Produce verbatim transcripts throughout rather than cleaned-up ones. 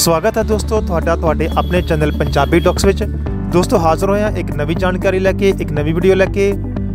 स्वागत है दोस्तों तुहाडा तुहाडे अपने चैनल पंजाबी टॉक्स विच। दोस्तों हाज़र होया एक नवी जानकारी लैके एक नवी वीडियो लैके।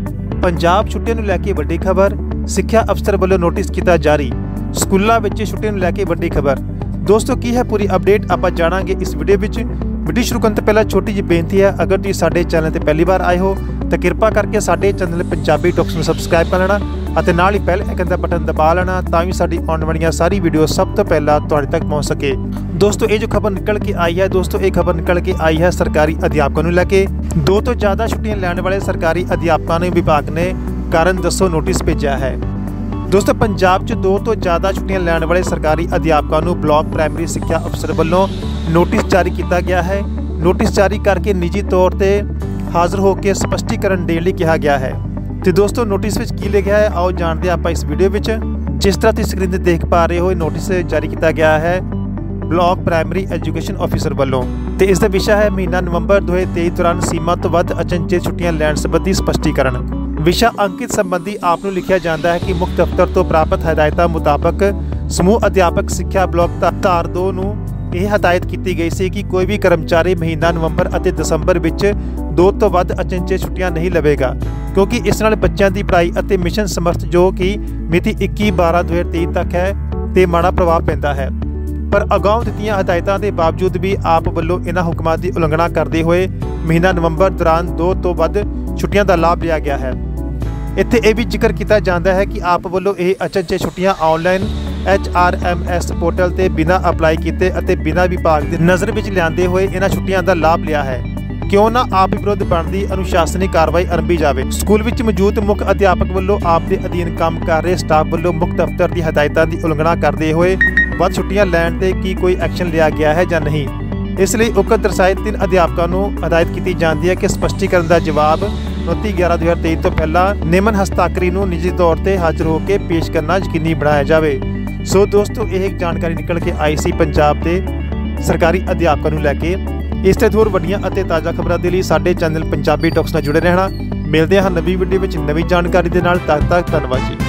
पंजाब छुट्टियां नूं लैके वड्डी खबर, सिक्ख्या अफसर वालों नोटिस किया जारी, स्कूलों विच छुट्टियां नूं लैके वड्डी खबर। दोस्तों की है पूरी अपडेट आपां जाणांगे इस वीडियो विच। वीडियो शुरू करन तो पहला छोटी जी बेनती है, अगर तुसीं साडे चैनल ते पहली बार आए हो तो कृपा करके साडे चैनल पंजाबी टॉक्स नूं सबसक्राइब कर लेना ਅਤੇ ਨਾਲ ही बैल आइकन का बटन दबा लेना ताकि साडी आने वाली सारी वीडियो सब तो पहला तुहाडे तक पहुँच सके। दोस्तों ये जो खबर निकल के आई है दोस्तों ये खबर निकल के आई है सरकारी अध्यापकों को लैके। दो तो ज़्यादा छुट्टियां लैण वाले सरकारी अध्यापकों ने विभाग ने कारण दसो नोटिस भेजा है। दोस्तों पंजाब च दो तो ज़्यादा छुट्टियां लैण वाले सरकारी अध्यापकों को ब्लॉक प्राइमरी सिक्ख्या अफसर वालों नोटिस जारी किया गया है। नोटिस जारी करके निजी तौर पर हाज़र होकर स्पष्टीकरण देने लई कहा गया है। तो दोस्तों नोटिस में की लिखा है आओ जानते हैं आप इस वीडियो में। जिस तरह तुम स्क्रीन पर देख पा रहे हो नोटिस जारी किया गया है ब्लॉक प्राइमरी एजुकेशन ऑफिसर वालों। तो इसका विषय है महीना नवंबर दो हज़ार तेईस दौरान सीमा तो वध अचनचेत छुट्टियां लैण संबंधी स्पष्टीकरण। विषय अंकित संबंधी आपको लिखा जाता है कि मुख्य दफ्तर तो प्राप्त हदायतों मुताबक समूह अध्यापक सिक्ख्या ब्लॉक धार दो नूं यह हदायत की गई सी कि कोई भी कर्मचारी महीना नवंबर और दसंबर विच दो तो वध अचनचेत छुट्टियां नहीं लवेगा, क्योंकि इस नाल बच्चों की पढ़ाई और मिशन समर्थ जो कि मिति इक्की बारह दो हज़ार तेईस तक है तो माड़ा प्रभाव पैंदा है। पर अगाऊ दित्तियां हदायतों के बावजूद भी आप वालों इन्हां हुक्मां की उलंघना करते हुए महीना नवंबर दौरान दो तो वध छुट्टियां का लाभ लिया गया है। इत्थे यह भी जिक्र किया जाता है कि आप वालों ये अचनचेत छुट्टियां online H R M S portal से बिना अपलाई किए बिना विभाग की नज़र में लियाते हुए इन्हां छुट्टियां का लाभ लिया है। क्यों ना आप विरुद्ध बनती अनुशासनिक कार्रवाई आरंभी जाए। स्कूल में मौजूद मुख्य अध्यापक वालों आपके अधीन काम कर रहे स्टाफ वालों मुख्य दफ्तर की हदायतों की उलंघना करते हुए वध छुट्टियां लैण ते की कोई एक्शन लिया गया है या नहीं। इसलिए उक्त दर्शाए तीन अध्यापकों को हदायत की जाती है कि स्पष्टीकरण का जवाब उनतीस ग्यारह दो हज़ार तेईस तो पहला नियमन हस्ताक्षरी को निजी तौर पर हाजिर होकर पेश करना यकीनी बनाया जाए। सो दोस्तों यह जानकारी निकल के आई सी पंजाब के सरकारी अध्यापकों को लैके। इस तरह होर वड्डियां अते ताज़ा खबरों के लिए साडे चैनल पंजाबी टॉक्स नाल जुड़े रहना। मिलते हैं नवी वीडियो में नवी जानकारी के नाल। तद तक धन्यवाद जी।